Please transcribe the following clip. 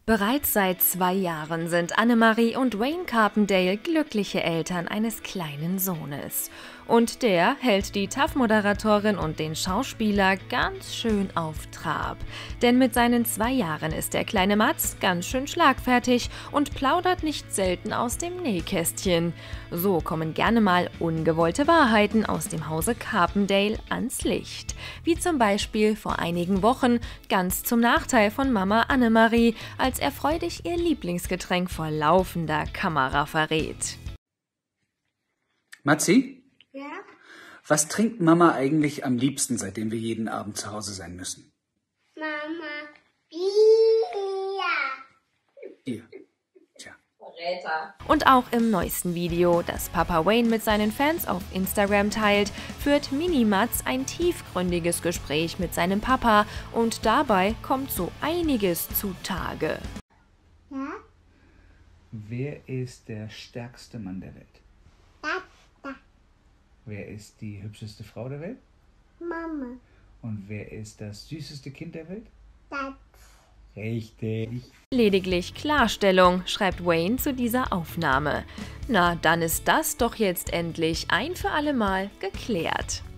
Bereits seit 2 Jahren sind Annemarie und Wayne Carpendale glückliche Eltern eines kleinen Sohnes. Und der hält die TAF-Moderatorin und den Schauspieler ganz schön auf Trab. Denn mit seinen 2 Jahren ist der kleine Mats ganz schön schlagfertig und plaudert nicht selten aus dem Nähkästchen. So kommen gerne mal ungewollte Wahrheiten aus dem Hause Carpendale ans Licht. Wie zum Beispiel vor einigen Wochen, ganz zum Nachteil von Mama Annemarie, als er freudig ihr Lieblingsgetränk vor laufender Kamera verrät. Matzi? Ja? Was trinkt Mama eigentlich am liebsten, seitdem wir jeden Abend zu Hause sein müssen? Mama, Bier. Ihr. Tja. Und auch im neuesten Video, das Papa Wayne mit seinen Fans auf Instagram teilt, führt Mini-Mats ein tiefgründiges Gespräch mit seinem Papa und dabei kommt so einiges zutage. Ja? Wer ist der stärkste Mann der Welt? Da. Wer ist die hübscheste Frau der Welt? Mama. Und wer ist das süßeste Kind der Welt? Das. Richtig. Lediglich Klarstellung, schreibt Wayne zu dieser Aufnahme. Na, dann ist das doch jetzt endlich ein für alle Mal geklärt.